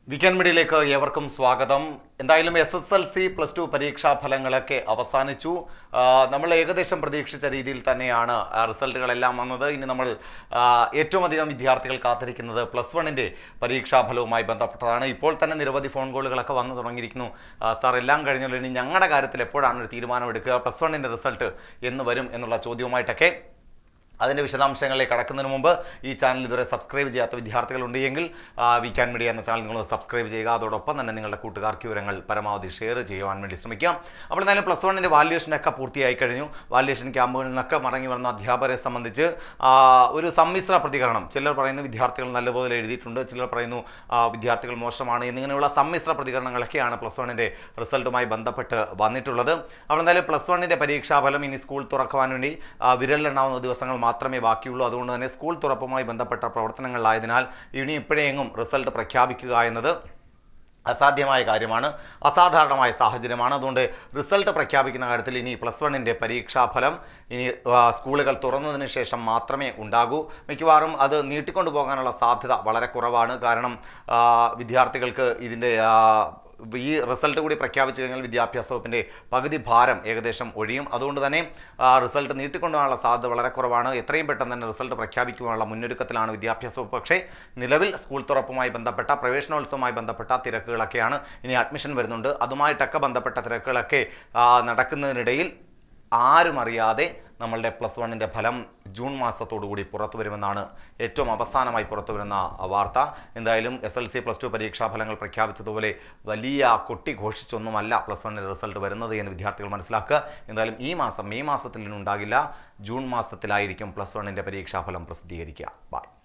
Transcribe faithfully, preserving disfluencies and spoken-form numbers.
Weekend മീഡിയയിലേക്ക് ഏവർക്കും സ്വാഗതം. എന്തായാലും S S L C plus two പരീക്ഷാ ഫലങ്ങളൊക്കെ അവസാനിച്ചു. നമ്മൾ ഏകദേശം പ്രതീക്ഷിച്ച രീതിയിൽ തന്നെയാണ് റിസൾട്ടുകളെല്ലാം വന്നത്. ഇനി നമ്മൾ ഏറ്റവും അധികം വിദ്യാർത്ഥികൾ കാത്തിരിക്കുന്നത് പ്ലസ് വണ്ണിൻ്റെ പരീക്ഷാ ഫലവുമായി ബന്ധപ്പെട്ടതാണ്. ഇപ്പോൾ തന്നെ നിരവധി ഫോൺ കോളുകളൊക്കെ വന്നു തുടങ്ങിയിരിക്കുന്നു. സാർ എല്ലാം കഴിഞ്ഞല്ലോ, ഇനി ഞങ്ങളുടെ കാര്യത്തിൽ എപ്പോഴാണ് ഒരു തീരുമാനമെടുക്കുക, പ്ലസ് വണ്ണിൻ്റെ റിസൾട്ട് എന്ന് വരും എന്നുള്ള ചോദ്യവുമായിട്ടൊക്കെ. അതിൻ്റെ വിശദാംശങ്ങളിലേക്ക് കടക്കുന്നതിന് മുമ്പ് ഈ ചാനൽ ഇതുവരെ സബ്സ്ക്രൈബ് ചെയ്യാത്ത വിദ്യാർത്ഥികളുണ്ട് എങ്കിൽ വീക്കെൻഡ് മീഡിയ എന്ന ചാനൽ നിങ്ങൾ സബ്സ്ക്രൈബ് ചെയ്യുക. അതോടൊപ്പം തന്നെ നിങ്ങളുടെ കൂട്ടുകാർക്ക് വിവരങ്ങൾ പരമാവധി ഷെയർ ചെയ്യുവാൻ വേണ്ടി ശ്രമിക്കാം. അപ്പോൾ എന്തായാലും പ്ലസ് വണ്ണിൻ്റെ വാല്യുവേഷനൊക്കെ പൂർത്തിയായി കഴിഞ്ഞു. വാല്യുവേഷൻ ക്യാമ്പുകളിൽ നിന്നൊക്കെ മടങ്ങി വന്ന അധ്യാപകരെ സംബന്ധിച്ച് ഒരു സമ്മിശ്ര പ്രതികരണം. ചിലർ പറയുന്നു വിദ്യാർത്ഥികൾ നല്ലപോലെ എഴുതിയിട്ടുണ്ട്, ചിലർ പറയുന്നു വിദ്യാർത്ഥികൾ മോശമാണ് എന്നിങ്ങനെയുള്ള സമ്മിശ്ര പ്രതികരണങ്ങളൊക്കെയാണ് പ്ലസ് വണ്ണിൻ്റെ റിസൾട്ടുമായി ബന്ധപ്പെട്ട് വന്നിട്ടുള്ളത്. അപ്പോൾ എന്തായാലും പ്ലസ് വണ്ണിൻ്റെ പരീക്ഷാഫലം ഇനി സ്കൂൾ തുറക്കുവാൻ വേണ്ടി വിരലിലെണ്ണാവുന്ന ദിവസങ്ങൾ മാത്രമേ ബാക്കിയുള്ളൂ. അതുകൊണ്ട് തന്നെ സ്കൂൾ തുറപ്പുമായി ബന്ധപ്പെട്ട പ്രവർത്തനങ്ങളായതിനാൽ ഇനി ഇപ്പോഴെങ്ങും റിസൾട്ട് പ്രഖ്യാപിക്കുക എന്നത് അസാധ്യമായ കാര്യമാണ്, അസാധാരണമായ സാഹചര്യമാണ്. അതുകൊണ്ട് റിസൾട്ട് പ്രഖ്യാപിക്കുന്ന കാര്യത്തിൽ ഇനി പ്ലസ് വണ്ണിൻ്റെ പരീക്ഷാഫലം ഇനി സ്കൂളുകൾ തുറന്നതിന് ശേഷം മാത്രമേ ഉണ്ടാകൂ. മിക്കവാറും അത് നീട്ടിക്കൊണ്ടു പോകാനുള്ള സാധ്യത വളരെ കുറവാണ്. കാരണം വിദ്യാർത്ഥികൾക്ക് ഇതിൻ്റെ ഈ റിസൾട്ട് കൂടി പ്രഖ്യാപിച്ചു കഴിഞ്ഞാൽ വിദ്യാഭ്യാസ വകുപ്പിൻ്റെ പകുതി ഭാരം ഏകദേശം ഒഴിയും. അതുകൊണ്ട് തന്നെ റിസൾട്ട് നീട്ടിക്കൊണ്ടുപോകാനുള്ള സാധ്യത വളരെ കുറവാണ്. എത്രയും പെട്ടെന്ന് തന്നെ റിസൾട്ട് പ്രഖ്യാപിക്കുവാനുള്ള മുന്നൊരുക്കത്തിലാണ് വിദ്യാഭ്യാസ വകുപ്പ്. പക്ഷേ നിലവിൽ സ്കൂൾ തുറപ്പുമായി ബന്ധപ്പെട്ട പ്രവേശനോത്സവവുമായി ബന്ധപ്പെട്ട തിരക്കുകളൊക്കെയാണ്. ഇനി അഡ്മിഷൻ വരുന്നുണ്ട്, അതുമായിട്ടൊക്കെ ബന്ധപ്പെട്ട തിരക്കുകളൊക്കെ നടക്കുന്നതിനിടയിൽ ആരും അറിയാതെ നമ്മളുടെ പ്ലസ് വണ്ണിൻ്റെ ഫലം ജൂൺ മാസത്തോടുകൂടി പുറത്തു വരുമെന്നാണ് ഏറ്റവും അവസാനമായി പുറത്തു വരുന്ന വാർത്ത. എന്തായാലും S L C plus two പരീക്ഷാ ഫലങ്ങൾ പ്രഖ്യാപിച്ചതുപോലെ വലിയ കൊട്ടി ഘോഷിച്ചൊന്നുമല്ല പ്ലസ് വണ്ണിൻ്റെ റിസൾട്ട് വരുന്നത് എന്ന് വിദ്യാർത്ഥികൾ മനസ്സിലാക്കുക. എന്തായാലും ഈ മാസം മെയ് മാസത്തിൽ നിന്നുണ്ടാകില്ല, ജൂൺ മാസത്തിലായിരിക്കും പ്ലസ് വണ്ണിൻ്റെ പരീക്ഷാഫലം പ്രസിദ്ധീകരിക്കുക. ബൈ.